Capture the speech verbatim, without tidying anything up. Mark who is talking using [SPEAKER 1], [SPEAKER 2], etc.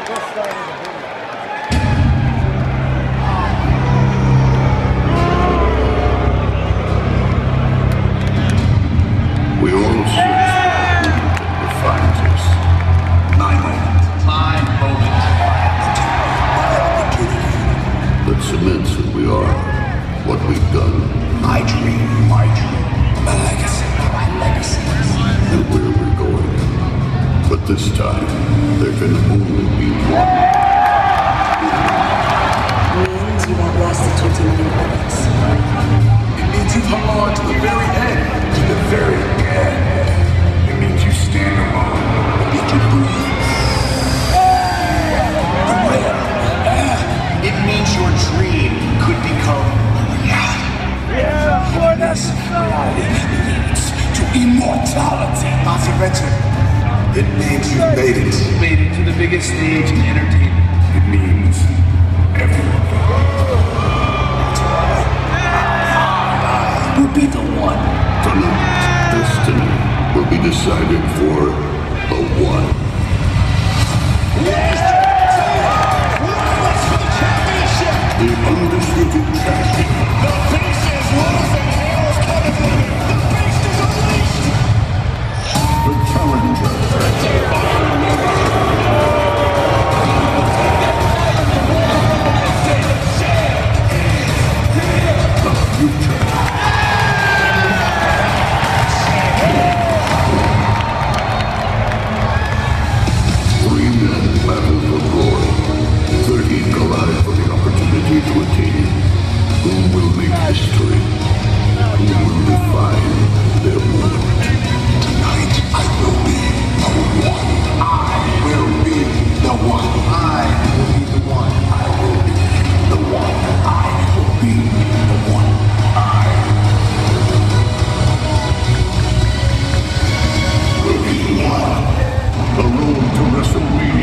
[SPEAKER 1] We all search for what defines us. My moment. My moment. That cements who we are, what we've done.
[SPEAKER 2] My dream. My dream. My legacy. My legacy.
[SPEAKER 1] And where we're going. But this time, there can only be one.
[SPEAKER 3] Means you outlasted twenty million others.
[SPEAKER 2] It means you've hung on to the very end. To the very end. It means you stand alone. It means you breathe. The rare. It means your dream could become reality.
[SPEAKER 4] Yeah, for
[SPEAKER 2] this reality leads to immortality. Not to mention, it means you've made it.
[SPEAKER 4] Made it to the biggest stage in entertainment.
[SPEAKER 2] It means everything. That's why I will be the one.
[SPEAKER 1] Tonight, destiny will be decided for the one. The undisputed champion.
[SPEAKER 2] The beast is loose and hell is coming. The beast is unleashed.
[SPEAKER 1] The challenger. The future. Three men battle for glory. Thirty collide for the opportunity to attain it. Who will make history? Who will define their moment?
[SPEAKER 2] Tonight, I will be the one. I will be the one. I will be the one. I will be the one. I will be the one. I
[SPEAKER 1] will be one. The road to WrestleMania